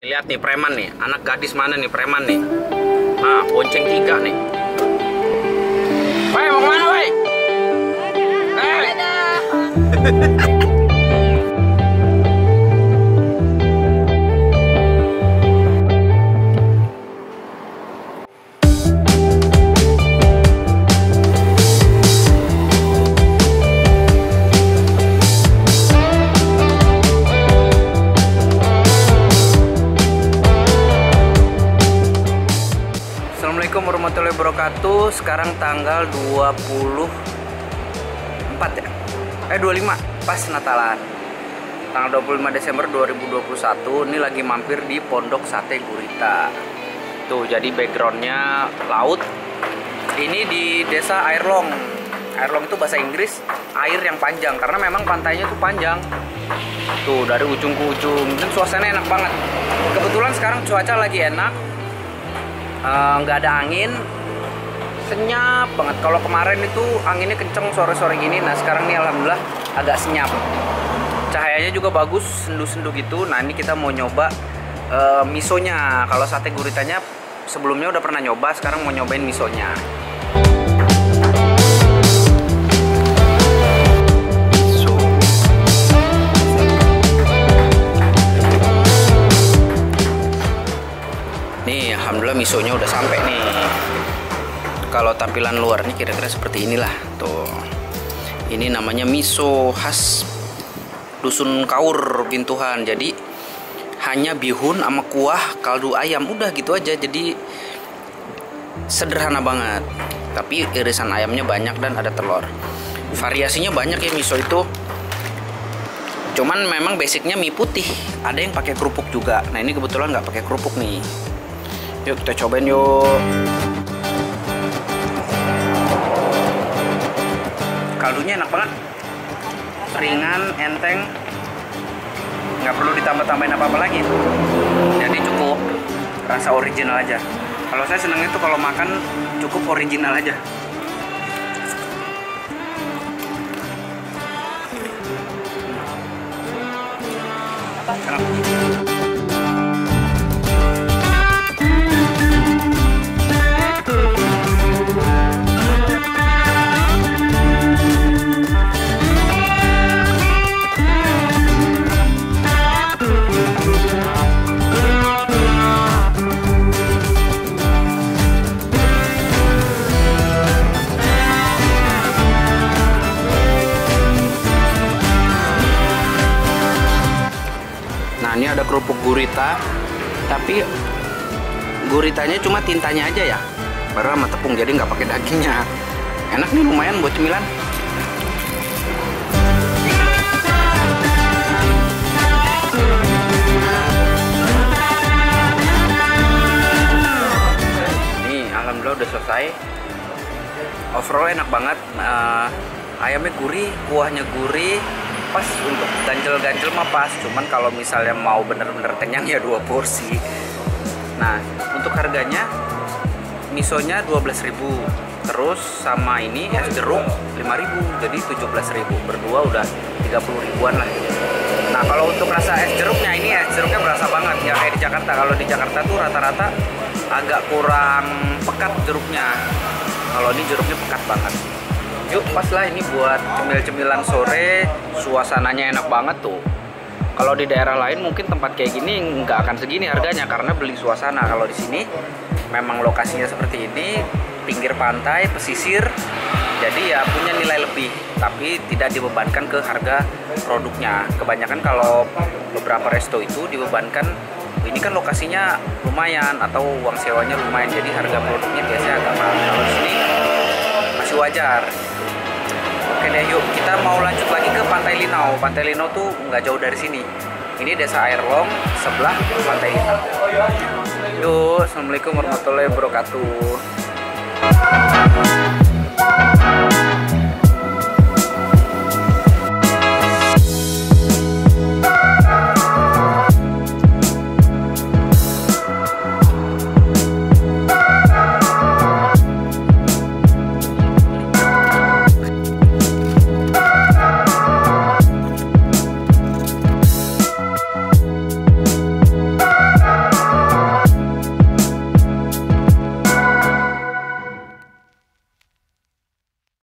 Lihat nih preman nih, anak gadis mana nih preman nih. Nah, bonceng 3 nih. Woi, mau kemana woi? Assalamualaikum warahmatullahi wabarakatuh. Sekarang tanggal 24 ya? 25 pas Natalan. Tanggal 25 Desember 2021. Ini lagi mampir di Pondok Sate Gurita. Tuh, jadi backgroundnya laut. Ini di desa Airlong. Airlong itu bahasa Inggris air yang panjang, karena memang pantainya tuh panjang. Tuh, dari ujung ke ujung. Dan suasananya enak banget. Kebetulan sekarang cuaca lagi enak. Nggak ada angin, senyap banget. Kalau kemarin itu anginnya kenceng sore-sore gini, nah sekarang nih alhamdulillah agak senyap. Cahayanya juga bagus, sendu-sendu gitu. Nah ini kita mau nyoba misonya. Kalau sate guritanya sebelumnya udah pernah nyoba, sekarang mau nyobain misonya. Nih, alhamdulillah misonya udah sampai nih. Kalau tampilan luarnya kira-kira seperti inilah. Tuh. Ini namanya miso khas Dusun Kaur Bintuhan. Jadi hanya bihun sama kuah kaldu ayam, udah gitu aja. Jadi sederhana banget. Tapi irisan ayamnya banyak dan ada telur. Variasinya banyak ya miso itu. Cuman memang basicnya mie putih. Ada yang pakai kerupuk juga. Nah, ini kebetulan nggak pakai kerupuk nih. Yuk kita cobain yuk. Kaldunya enak banget, ringan, enteng, nggak perlu ditambah-tambahin apa-apa lagi. Jadi cukup rasa original aja. Kalau saya senangnya tuh kalau makan cukup original aja. Enak. Nah, ini ada kerupuk gurita, tapi guritanya cuma tintanya aja ya, baru sama tepung, jadi nggak pakai dagingnya. Enak nih, lumayan buat cemilan. Nih, alhamdulillah udah selesai. Overall enak banget. Ayamnya gurih, kuahnya gurih. Pas untuk ganjel-ganjel mah pas, cuman kalau misalnya mau bener-bener kenyang ya 2 porsi. Nah, untuk harganya misonya 12.000, terus sama ini es jeruk 5.000, jadi 17.000. Berdua udah 30 ribuan lah. Nah, kalau untuk rasa es jeruknya, ini es jeruknya berasa banget ya, kayak di Jakarta. Kalau di Jakarta tuh rata-rata agak kurang pekat jeruknya. Kalau ini jeruknya pekat banget. Yuk, pas lah ini buat cemil-cemilan sore, suasananya enak banget tuh. Kalau di daerah lain mungkin tempat kayak gini nggak akan segini harganya karena beli suasana. Kalau di sini memang lokasinya seperti ini, pinggir pantai, pesisir, jadi ya punya nilai lebih, tapi tidak dibebankan ke harga produknya. Kebanyakan kalau beberapa resto itu dibebankan, ini kan lokasinya lumayan atau uang sewanya lumayan, jadi harga produknya biasanya agak mahal. Kalau di sini masih wajar. Oke deh, yuk kita mau lanjut lagi ke Pantai Linau. Pantai Linau tuh nggak jauh dari sini. Ini desa Airlong, sebelah Pantai Linau. Yuk, assalamualaikum warahmatullahi wabarakatuh.